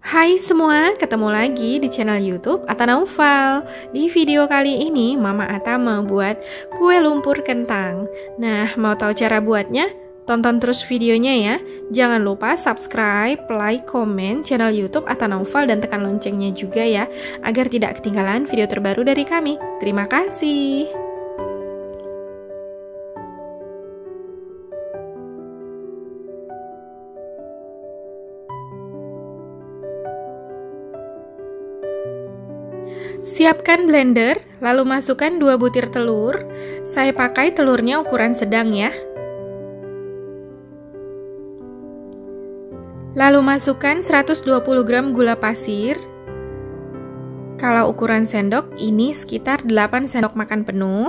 Hai semua, ketemu lagi di channel YouTube Atta Naufal. Di video kali ini, Mama Atta mau buat kue lumpur kentang. Nah, mau tahu cara buatnya? Tonton terus videonya ya. Jangan lupa subscribe, like, komen channel YouTube Atta Naufal dan tekan loncengnya juga ya, agar tidak ketinggalan video terbaru dari kami. Terima kasih. Siapkan blender, lalu masukkan 2 butir telur. Saya pakai telurnya ukuran sedang ya. Lalu masukkan 120 gram gula pasir. Kalau ukuran sendok, ini sekitar 8 sendok makan penuh.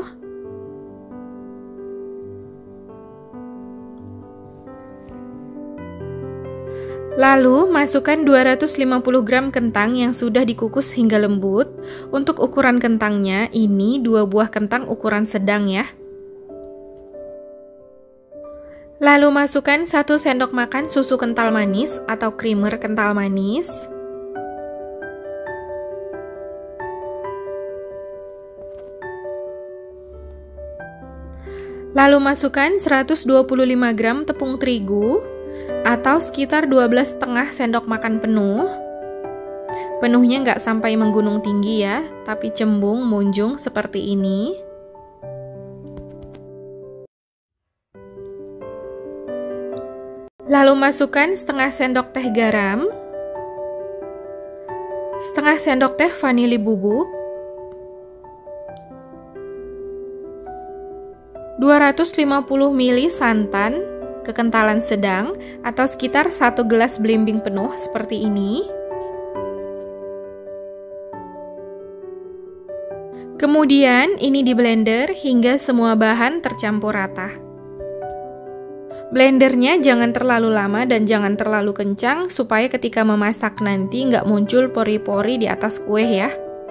Lalu, masukkan 250 gram kentang yang sudah dikukus hingga lembut. Untuk ukuran kentangnya, ini 2 buah kentang ukuran sedang ya. Lalu masukkan 1 sendok makan susu kental manis atau creamer kental manis. Lalu masukkan 125 gram tepung terigu atau sekitar 12,5 sendok makan penuh. Penuhnya nggak sampai menggunung tinggi ya, tapi cembung munjung seperti ini. Lalu masukkan setengah sendok teh garam, setengah sendok teh vanili bubuk, 250 ml santan kekentalan sedang atau sekitar 1 gelas belimbing penuh seperti ini. Kemudian ini di blender hingga semua bahan tercampur rata. Blendernya jangan terlalu lama dan jangan terlalu kencang supaya ketika memasak nanti nggak muncul pori-pori di atas kue ya.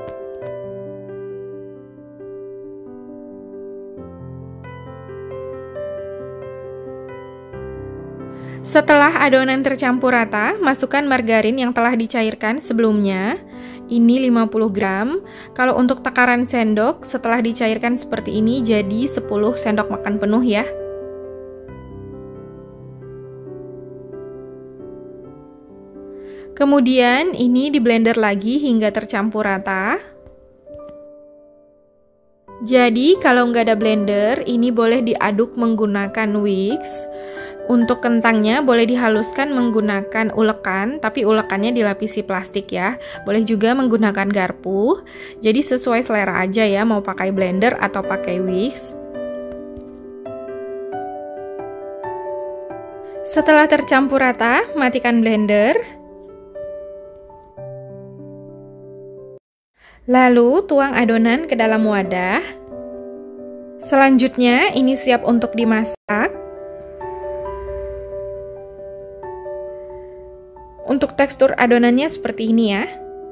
Setelah adonan tercampur rata, masukkan margarin yang telah dicairkan sebelumnya. Ini 50 gram. Kalau untuk takaran sendok, setelah dicairkan seperti ini jadi 10 sendok makan penuh ya. Kemudian ini di blender lagi hingga tercampur rata. Jadi kalau nggak ada blender, ini boleh diaduk menggunakan whisk. Untuk kentangnya boleh dihaluskan menggunakan ulekan, tapi ulekannya dilapisi plastik ya. Boleh juga menggunakan garpu. Jadi sesuai selera aja ya, mau pakai blender atau pakai whisk. Setelah tercampur rata, matikan blender. Lalu tuang adonan ke dalam wadah. Selanjutnya ini siap untuk dimasak. Untuk tekstur adonannya seperti ini ya.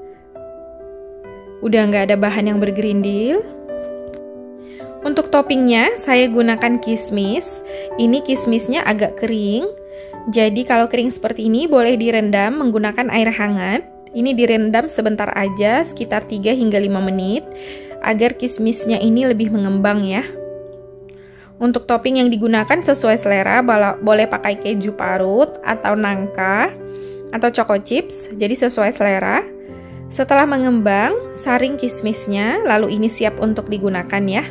Udah nggak ada bahan yang bergerindil. Untuk toppingnya saya gunakan kismis. Ini kismisnya agak kering. Jadi kalau kering seperti ini boleh direndam menggunakan air hangat. Ini direndam sebentar aja, sekitar 3 hingga 5 menit, agar kismisnya ini lebih mengembang ya. Untuk topping yang digunakan sesuai selera, boleh pakai keju parut atau nangka atau choco chips, jadi sesuai selera. Setelah mengembang, saring kismisnya, lalu ini siap untuk digunakan ya.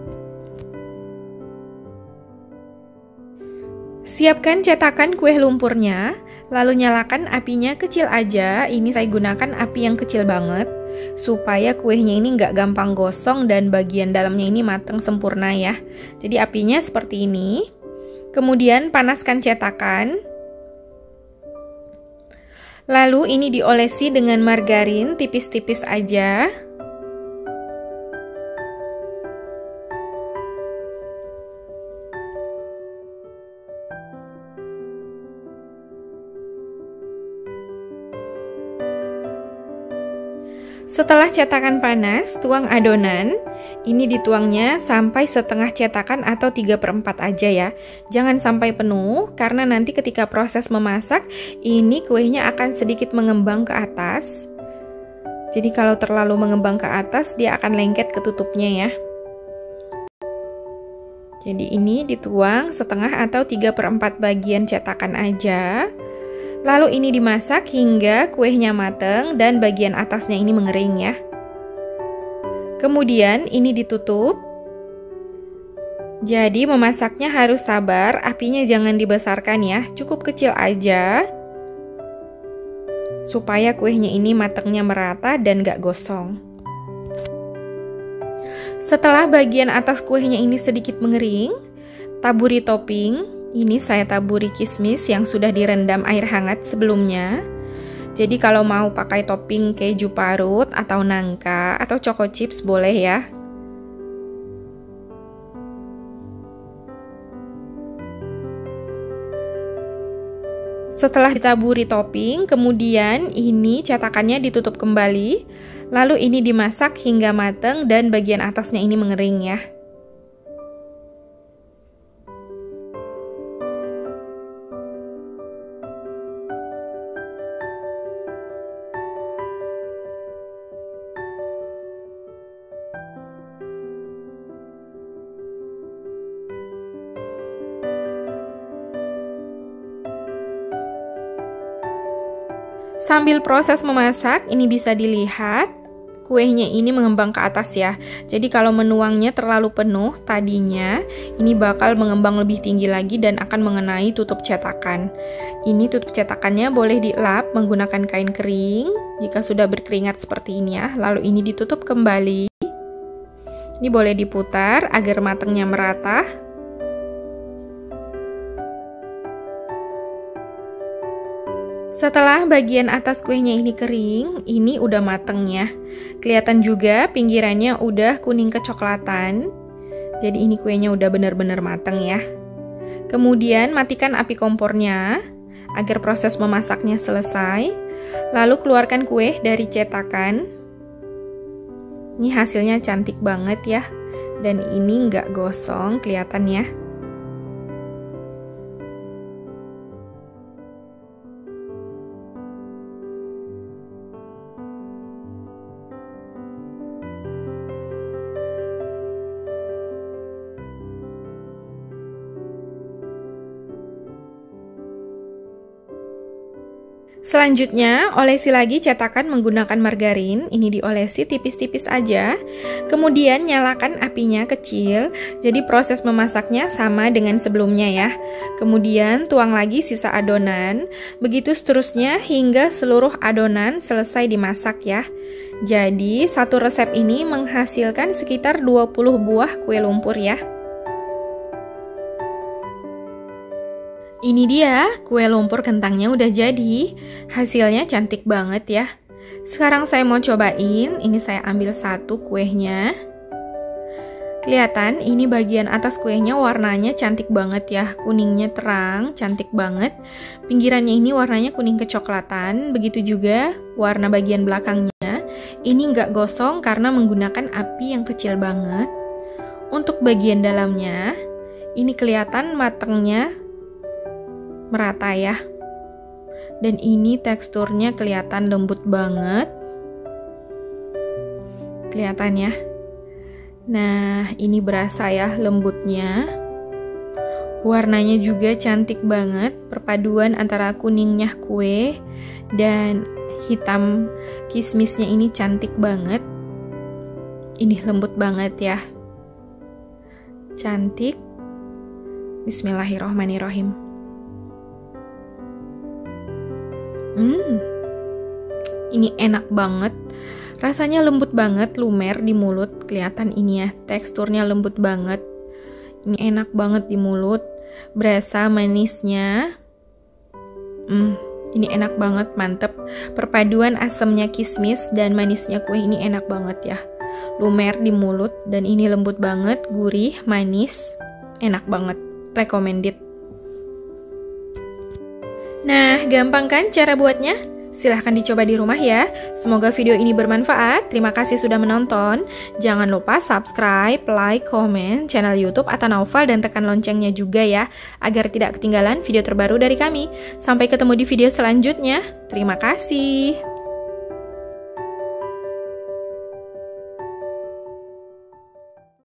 Siapkan cetakan kue lumpurnya, lalu nyalakan apinya kecil aja. Ini saya gunakan api yang kecil banget, supaya kuenya ini nggak gampang gosong dan bagian dalamnya ini matang sempurna ya. Jadi apinya seperti ini. Kemudian panaskan cetakan. Lalu ini diolesi dengan margarin tipis-tipis aja. Setelah cetakan panas, tuang adonan. Ini dituangnya sampai setengah cetakan atau 3/4 aja ya. Jangan sampai penuh, karena nanti ketika proses memasak, ini kuenya akan sedikit mengembang ke atas. Jadi kalau terlalu mengembang ke atas, dia akan lengket ke tutupnya ya. Jadi ini dituang setengah atau 3/4 bagian cetakan aja. Lalu ini dimasak hingga kuenya mateng dan bagian atasnya ini mengering ya. Kemudian ini ditutup. Jadi memasaknya harus sabar, apinya jangan dibesarkan ya, cukup kecil aja. Supaya kuenya ini matangnya merata dan gak gosong. Setelah bagian atas kuenya ini sedikit mengering, taburi topping. Ini saya taburi kismis yang sudah direndam air hangat sebelumnya. Jadi kalau mau pakai topping keju parut atau nangka atau choco chips boleh ya. Setelah ditaburi topping, kemudian ini cetakannya ditutup kembali. Lalu ini dimasak hingga matang dan bagian atasnya ini mengering ya. Sambil proses memasak, ini bisa dilihat kuenya ini mengembang ke atas ya. Jadi kalau menuangnya terlalu penuh tadinya, ini bakal mengembang lebih tinggi lagi dan akan mengenai tutup cetakan. Ini tutup cetakannya boleh dilap menggunakan kain kering jika sudah berkeringat seperti ini ya. Lalu ini ditutup kembali. Ini boleh diputar agar matangnya merata. Setelah bagian atas kuenya ini kering, ini udah mateng ya. Kelihatan juga pinggirannya udah kuning kecoklatan. Jadi ini kuenya udah benar-benar mateng ya. Kemudian matikan api kompornya agar proses memasaknya selesai. Lalu keluarkan kue dari cetakan. Ini hasilnya cantik banget ya. Dan ini nggak gosong kelihatan ya. Selanjutnya, olesi lagi cetakan menggunakan margarin. Ini diolesi tipis-tipis aja. Kemudian nyalakan apinya kecil. Jadi proses memasaknya sama dengan sebelumnya ya. Kemudian tuang lagi sisa adonan. Begitu seterusnya hingga seluruh adonan selesai dimasak ya. Jadi satu resep ini menghasilkan sekitar 20 buah kue lumpur ya. Ini dia, kue lumpur kentangnya udah jadi. Hasilnya cantik banget ya. Sekarang saya mau cobain. Ini saya ambil satu kuenya. Kelihatan ini bagian atas kuenya warnanya cantik banget ya. Kuningnya terang, cantik banget. Pinggirannya ini warnanya kuning kecoklatan. Begitu juga warna bagian belakangnya. Ini nggak gosong karena menggunakan api yang kecil banget. Untuk bagian dalamnya, ini kelihatan matangnya merata ya. Dan ini teksturnya kelihatan lembut banget. Kelihatan ya. Nah, ini berasa ya lembutnya. Warnanya juga cantik banget. Perpaduan antara kuningnya kue dan hitam kismisnya ini cantik banget. Ini lembut banget ya. Cantik. Bismillahirrohmanirrohim. Ini enak banget. Rasanya lembut banget, lumer di mulut. Kelihatan ini ya, teksturnya lembut banget. Ini enak banget di mulut. Berasa manisnya. Ini enak banget, mantep. Perpaduan asamnya kismis dan manisnya kue ini enak banget ya. Lumer di mulut dan ini lembut banget, gurih, manis. Enak banget. Recommended. Nah, gampang kan cara buatnya? Silahkan dicoba di rumah ya. Semoga video ini bermanfaat. Terima kasih sudah menonton. Jangan lupa subscribe, like, komen channel YouTube Atta Naufal dan tekan loncengnya juga ya, agar tidak ketinggalan video terbaru dari kami. Sampai ketemu di video selanjutnya. Terima kasih.